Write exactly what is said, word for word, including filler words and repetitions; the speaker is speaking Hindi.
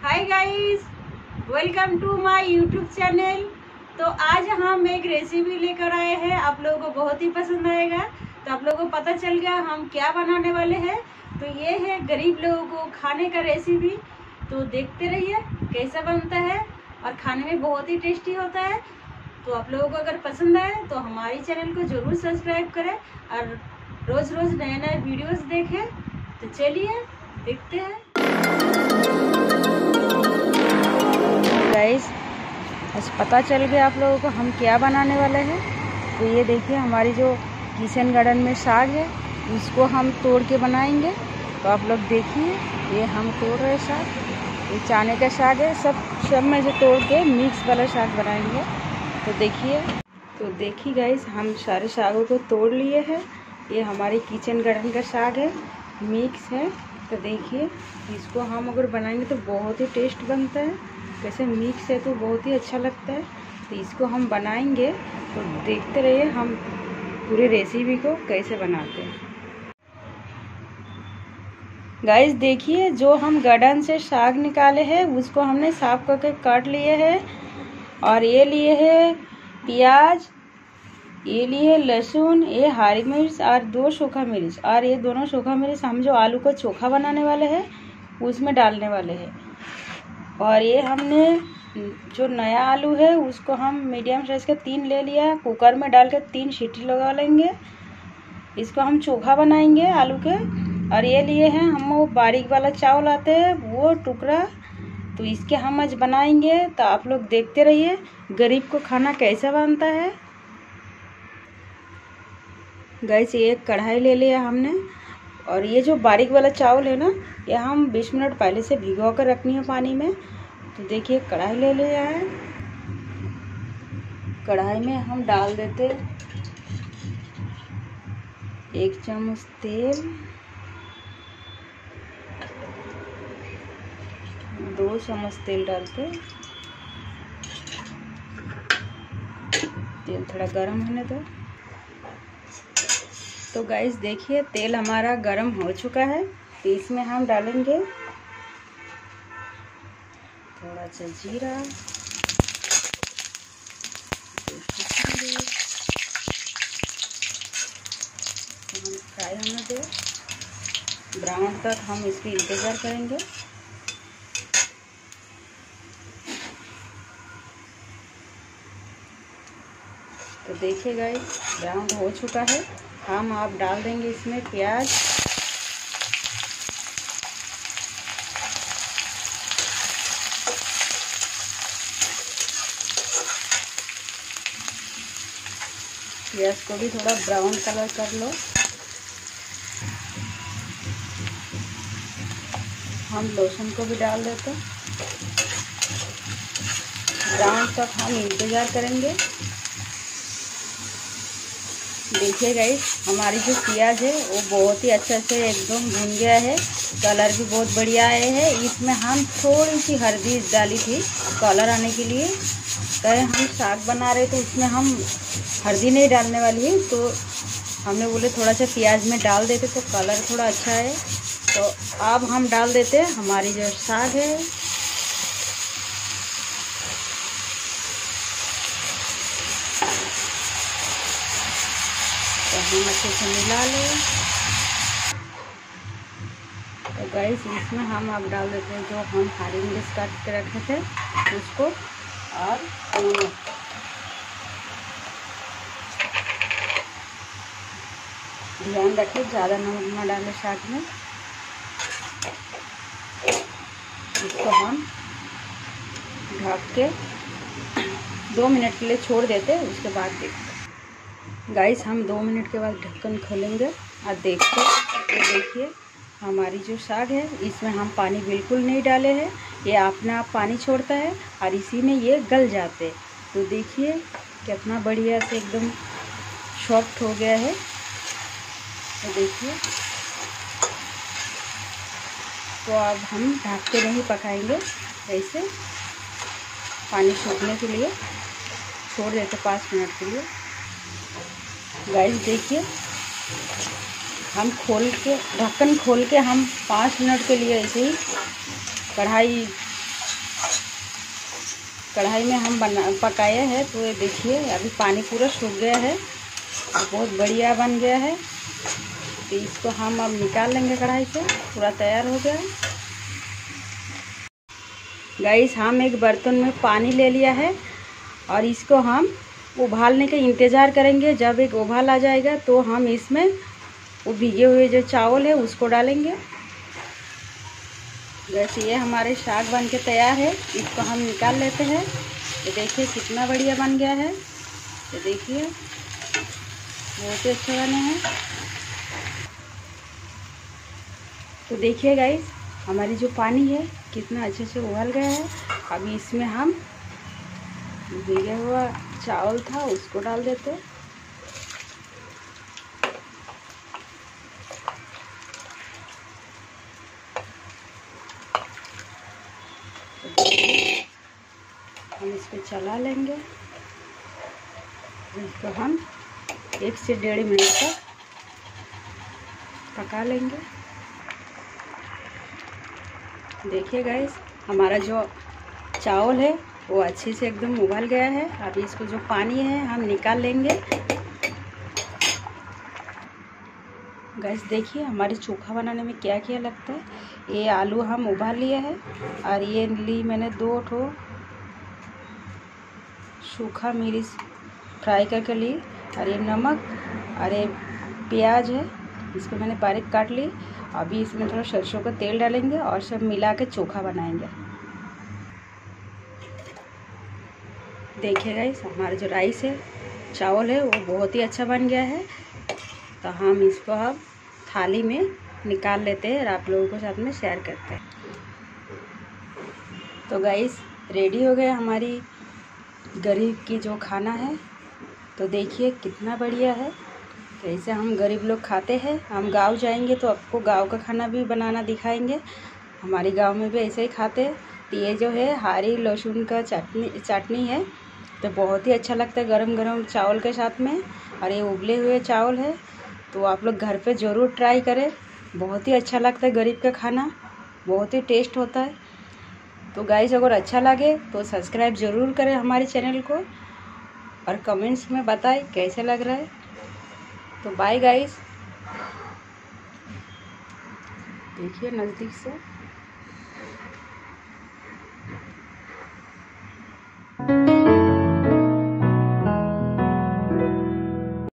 Hi guys, welcome to my YouTube channel. तो आज हम एक रेसिपी लेकर आए हैं, आप लोगों को बहुत ही पसंद आएगा। तो आप लोगों को पता चल गया हम क्या बनाने वाले हैं। तो ये है गरीब लोगों को खाने का रेसिपी। तो देखते रहिए कैसा बनता है और खाने में बहुत ही टेस्टी होता है। तो आप लोगों को अगर पसंद आए तो हमारे चैनल को जरूर सब्सक्राइब करें और रोज़ रोज़ नए नए वीडियोस देखें। तो चलिए देखते हैं। गाइस, आज पता चल गया आप लोगों को हम क्या बनाने वाले हैं। तो ये देखिए हमारी जो किचन गार्डन में साग है उसको हम तोड़ के बनाएंगे। तो आप लोग देखिए, ये हम तोड़ रहे साग, ये चने का साग है। सब सब में से तोड़ के मिक्स वाला साग बनाएंगे। तो देखिए तो देखिए गाइस, हम सारे सागों को तोड़ लिए हैं। ये हमारी किचन गार्डन का साग है, मिक्स है। तो देखिए इसको हम अगर बनाएंगे तो बहुत ही टेस्ट बनता है। कैसे मिक्स है तो बहुत ही अच्छा लगता है। तो इसको हम बनाएंगे, तो देखते रहिए हम पूरी रेसिपी को कैसे बनाते हैं। गाइस देखिए, जो हम गार्डन से साग निकाले हैं उसको हमने साफ करके काट लिए हैं। और ये लिए है प्याज, ये लिए लहसुन, ये हरी मिर्च और दो सूखा मिर्च। और ये दोनों सूखा मिर्च हम जो आलू को चोखा बनाने वाले हैं उसमें डालने वाले हैं। और ये हमने जो नया आलू है उसको हम मीडियम साइज़ का तीन ले लिया है, कुकर में डाल के तीन सीटी लगा लेंगे। इसको हम चोखा बनाएंगे आलू के। और ये लिए हैं हम वो बारीक वाला चावल आते हैं वो टुकड़ा। तो इसके हम आज बनाएंगे। तो आप लोग देखते रहिए गरीब को खाना कैसा बनता है। गैस, ये एक कढ़ाई ले लिया हमने। और ये जो बारीक वाला चावल है ना, ये हम बीस मिनट पहले से भिगो कर रखनी है पानी में। तो देखिए कढ़ाई ले लिया है। कढ़ाई में हम डाल देते एक चम्मच तेल, दो चम्मच तेल डालते। तेल थोड़ा गर्म होने दो। तो गाइस देखिए तेल हमारा गर्म हो चुका है। तो इसमें हम डालेंगे थोड़ा सा जीरा, हम फ्राई होने दे, ब्राउन तक हम इसकी इंतज़ार करेंगे। तो देखिए गाइस ब्राउन हो चुका है। हम आप डाल देंगे इसमें प्याज, प्याज को भी थोड़ा ब्राउन कलर कर लो। हम लहसुन को भी डाल देते, ब्राउन तक हम इंतज़ार करेंगे। देखिए गाइस, हमारी जो प्याज है वो बहुत ही अच्छे से एकदम भुन गया है, कलर भी बहुत बढ़िया आया है। इसमें हम थोड़ी सी हल्दी डाली थी कलर आने के लिए। कहे हम साग बना रहे तो उसमें हम हल्दी नहीं डालने वाली है, तो हमने बोले थोड़ा सा प्याज में डाल देते तो कलर थोड़ा अच्छा है। तो अब हम डाल देते हमारी जो साग है। तो हम अच्छे से मिला लें। तो गाइस इसमें हम अब डाल देते हैं जो हम हरी मिर्च काट के रखे थे उसको। और ध्यान रखें ज़्यादा नमक न डालें साग में। इसको हम ढक के दो मिनट के लिए छोड़ देते हैं, उसके बाद देखते। गाइस हम दो मिनट के बाद ढक्कन खोलेंगे और देखते। ये देखिए हमारी जो साग है इसमें हम पानी बिल्कुल नहीं डाले हैं, ये अपने आप पानी छोड़ता है और इसी में ये गल जाते हैं। तो देखिए कितना बढ़िया से एकदम सॉफ्ट हो गया है। तो देखिए, तो अब हम ढक के नहीं पकाएंगे, ऐसे पानी सूखने के लिए छोड़ देते पाँच मिनट के लिए। गाइस देखिए हम खोल के ढक्कन खोल के हम पाँच मिनट के लिए ऐसे ही कढ़ाई कढ़ाई में हम बना पकाए हैं। तो ये देखिए अभी पानी पूरा सूख गया है और बहुत बढ़िया बन गया है। तो इसको हम अब निकाल लेंगे कढ़ाई से, पूरा तैयार हो गया। गाइस हम एक बर्तन में पानी ले लिया है और इसको हम उबालने का इंतज़ार करेंगे। जब एक उबाल आ जाएगा तो हम इसमें वो भीगे हुए जो चावल है उसको डालेंगे। वैसे ये हमारे साग बन के तैयार है, इसको हम निकाल लेते हैं। ये देखिए कितना बढ़िया बन गया है। ये देखिए बहुत ही अच्छे बने हैं। तो देखिए गाइस हमारी जो पानी है कितना अच्छे से उबल गया है। अभी इसमें हम भीगा हुआ चावल था उसको डाल देते। हम इसको चला लेंगे। इसको हम एक से डेढ़ मिनट तक पका लेंगे। देखिए गाइस हमारा जो चावल है वो अच्छे से एकदम उबल गया है। अभी इसको जो पानी है हम निकाल लेंगे। गाइस देखिए हमारे चोखा बनाने में क्या क्या लगता है। ये आलू हम उबाल लिए हैं और ये ली मैंने दो ठो सूखा मिर्च फ्राई करके ली, और ये नमक और ये प्याज है इसको मैंने बारीक काट ली। अभी इसमें थोड़ा सरसों का तेल डालेंगे और सब मिला के चोखा बनाएंगे। देखिए गाइस हमारा जो राइस है चावल है वो बहुत ही अच्छा बन गया है। तो हम इसको अब थाली में निकाल लेते हैं और आप लोगों के साथ में शेयर करते हैं। तो गाइस रेडी हो गया हमारी गरीब की जो खाना है। तो देखिए कितना बढ़िया है। तो ऐसे हम गरीब लोग खाते हैं। हम गांव जाएंगे तो आपको गांव का खाना भी बनाना दिखाएंगे। हमारे गांव में भी ऐसे ही खाते हैं। तो ये जो है हरी लहसुन का चटनी चटनी है, तो बहुत ही अच्छा लगता है गरम गरम चावल के साथ में। और ये उबले हुए चावल है, तो आप लोग घर पे ज़रूर ट्राई करें। बहुत ही अच्छा लगता है गरीब का खाना, बहुत ही टेस्ट होता है। तो गाइस अगर अच्छा लगे तो सब्सक्राइब ज़रूर करें हमारे चैनल को और कमेंट्स में बताएं कैसे लग रहा है। तो बाय गाइस, देखिए नज़दीक से।